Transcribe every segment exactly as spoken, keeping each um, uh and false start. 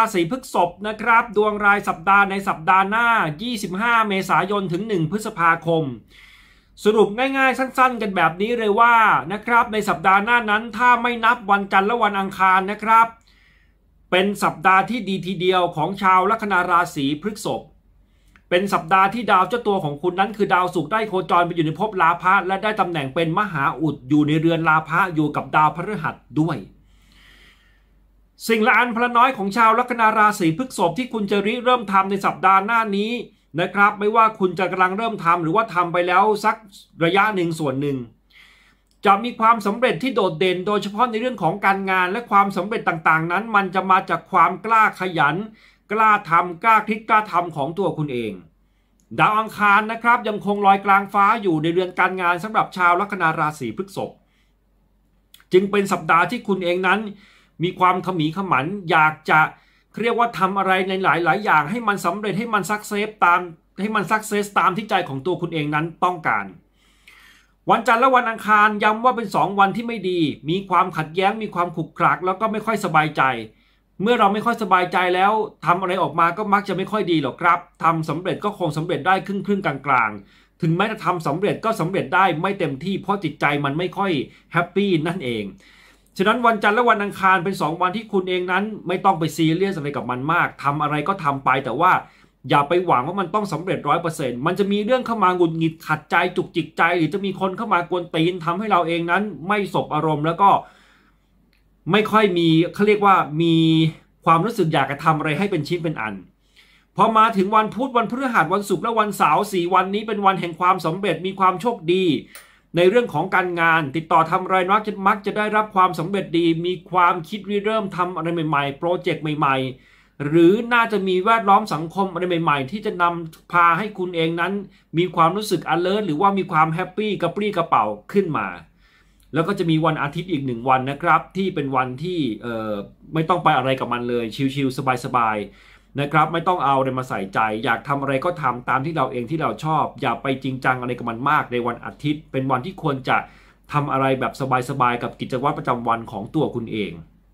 ศีพฤษภนะครับดวงรายสัปดาห์ในสัปดาห์หน้ายี่สิบห้าเมษายนถึงหนึ่งพฤษภาคมสรุปง่ายๆสั้นๆกันแบบนี้เลยว่านะครับในสัปดาห์หน้านั้นถ้าไม่นับวันจันทร์และวันอังคารนะครับเป็นสัปดาห์ที่ดีทีเดียวของชาวลัคนาราศีพฤษภเป็นสัปดาห์ที่ดาวเจ้าตัวของคุณนั้นคือดาวศุกร์ได้โคจรไปอยู่ในภพราพะและได้ตำแหน่งเป็นมหาอุดอยู่ในเรือนราพะอยู่กับดาวพฤหัสด้วยสิ่งละอันพละน้อยของชาวลัคนาราศีพฤษภที่คุณจะริเริ่มทำในสัปดาห์หน้านี้นะครับไม่ว่าคุณจะกำลังเริ่มทำหรือว่าทำไปแล้วสักระยะหนึ่งส่วนหนึ่งจะมีความสำเร็จที่โดดเด่นโดยเฉพาะในเรื่องของการงานและความสำเร็จต่างๆนั้นมันจะมาจากความกล้าขยันกล้าทำกล้าคลิกกล้าทำของตัวคุณเองดาวอังคารนะครับยังคงลอยกลางฟ้าอยู่ในเรือนการงานสำหรับชาวลัคนาราศีพฤษภจึงเป็นสัปดาห์ที่คุณเองนั้นมีความขมีขมันอยากจะเรียกว่าทำอะไรในหลายๆอย่างให้มันสำเร็จให้มันซักเซสตามให้มันซักเซสตามที่ใจของตัวคุณเองนั้นต้องการวันจันทร์และวันอังคารย้ำว่าเป็นสองวันที่ไม่ดีมีความขัดแย้งมีความขรุกขลักแล้วก็ไม่ค่อยสบายใจเมื่อเราไม่ค่อยสบายใจแล้วทำอะไรออกมาก็มักจะไม่ค่อยดีหรอกครับทำสำเร็จก็คงสำเร็จได้ครึ่งครึ่งกลางๆถึงแม้จะทำสำเร็จก็สำเร็จได้ไม่เต็มที่เพราะจิตใจมันไม่ค่อยแฮปปี้นั่นเองฉะนั้นวันจันทร์และวันอังคารเป็นสองวันที่คุณเองนั้นไม่ต้องไปซีเรียสอะไรกับมันมากทำอะไรก็ทำไปแต่ว่าอย่าไปหวังว่ามันต้องสำเร็จร้อยเปอร์เซ็นต์มันจะมีเรื่องเข้ามาหงุดหงิดขัดใจจุกจิกใจหรือจะมีคนเข้ามากวนตีนทำให้เราเองนั้นไม่สบอารมณ์แล้วก็ไม่ค่อยมีเขาเรียกว่ามีความรู้สึกอยากจะทำอะไรให้เป็นชิ้นเป็นอันพอมาถึงวันพุธวันพฤหัสวันศุกร์และวันเสาร์สี่วันนี้เป็นวันแห่งความสำเร็จมีความโชคดีในเรื่องของการงานติดต่อทำอะไรนักจะมักจะได้รับความสำเร็จดีมีความคิดริเริ่มทำอะไรใหม่ๆโปรเจกต์ใหม่ๆหรือน่าจะมีแวดล้อมสังคมอะไรใหม่ๆที่จะนำพาให้คุณเองนั้นมีความรู้สึก alert หรือว่ามีความแฮปปี้กระปรี้กระเป๋าขึ้นมาแล้วก็จะมีวันอาทิตย์อีกหนึ่งวันนะครับที่เป็นวันที่เอ่อไม่ต้องไปอะไรกับมันเลยชิลๆสบายๆนะครับไม่ต้องเอาอะไรมาใส่ใจอยากทำอะไรก็ทำตามที่เราเองที่เราชอบอย่าไปจริงจังอะไรกับมันมากในวันอาทิตย์เป็นวันที่ควรจะทำอะไรแบบสบายๆกับกิจวัตรประจำวันของตัวคุณเอง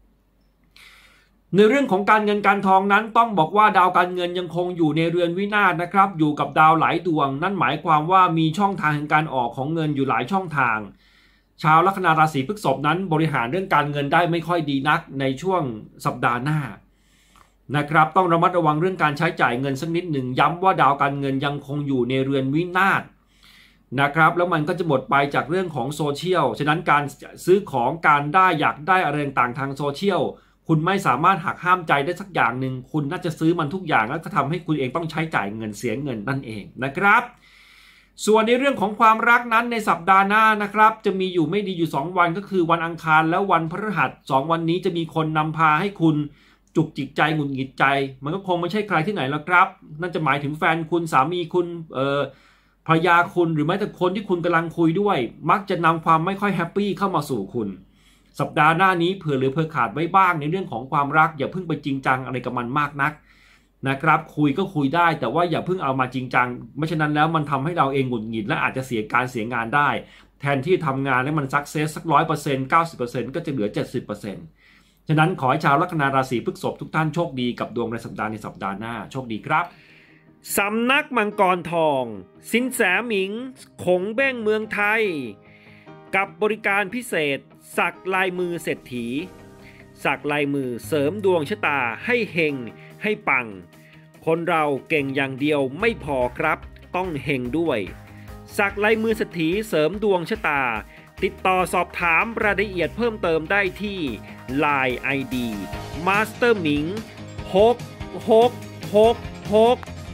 ในเรื่องของการเงินการทองนั้นต้องบอกว่าดาวการเงินยังคงอยู่ในเรือนวินาศนะครับอยู่กับดาวหลายดวงนั่นหมายความว่ามีช่องทางแห่งการออกของเงินอยู่หลายช่องทางชาวลัคนาราศีพฤษภนั้นบริหารเรื่องการเงินได้ไม่ค่อยดีนักในช่วงสัปดาห์หน้านะครับต้องระมัดระวังเรื่องการใช้จ่ายเงินสักนิดหนึ่งย้ำว่าดาวการเงินยังคงอยู่ในเรือนวินาศนะครับแล้วมันก็จะหมดไปจากเรื่องของโซเชียลฉะนั้นการซื้อของการได้อยากได้อะไรต่างๆทางโซเชียลคุณไม่สามารถหักห้ามใจได้สักอย่างหนึ่งคุณน่าจะซื้อมันทุกอย่างแล้วก็ทำให้คุณเองต้องใช้จ่ายเงินเสียเงินนั่นเองนะครับส่วนในเรื่องของความรักนั้นในสัปดาห์หน้านะครับจะมีอยู่ไม่ดีอยู่สองวันก็คือวันอังคารและวันพฤหัสสองวันนี้จะมีคนนำพาให้คุณจุกจิกใจหงุดหงิดใจมันก็คงไม่ใช่ใครที่ไหนแล้วครับนั่นจะหมายถึงแฟนคุณสามีคุณเอ่อภรรยาคุณหรือแม้แต่คนที่คุณกำลังคุยด้วยมักจะนำความไม่ค่อยแฮปปี้เข้ามาสู่คุณสัปดาห์หน้านี้เผื่อหรือเผื่อขาดไว้บ้างในเรื่องของความรักอย่าเพิ่งไปจริงจังอะไรกับมันมากนักนะครับคุยก็คุยได้แต่ว่าอย่าเพิ่งเอามาจริงจังไม่ฉะนั้นแล้วมันทำให้เราเองหงุดหงิดและอาจจะเสียการเสียงานได้แทนที่ทำงานให้มันซักเซสสักร้อยเปอร์เซ็นต์เก้าสิบเปอร์เซ็นต์ก็จะเหลือเจ็ดสิบเปอร์เซ็นต์ฉะนั้นขอให้ชาวลัคนาราศีพฤษภทุกท่านโชคดีกับดวงในสัปดาห์ในสัปดาห์หน้าโชคดีครับสำนักมังกรทองสินแสหมิงขงเบ้งเมืองไทยกับบริการพิเศษสักลายมือเศรษฐีสักลายมือเสริมดวงชะตาให้เฮงให้ปังคนเราเก่งอย่างเดียวไม่พอครับต้องเฮงด้วยสักลายมือเศรษฐีเสริมดวงชะตาติดต่อสอบถามรายละเอียดเพิ่มเติมได้ที่ ไลน์ ไอ ดี มาสเตอร์หมิงหก หก หก หก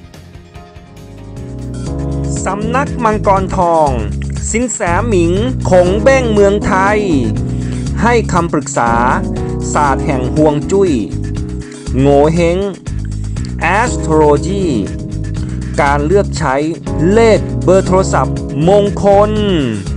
สำนักมังกรทองสินแสหมิงขงเบ้งเมืองไทยให้คำปรึกษาศาสตร์แห่งฮวงจุ้ยโง่เฮง Astrology การเลือกใช้เลขเบอร์โทรศัพท์มงคล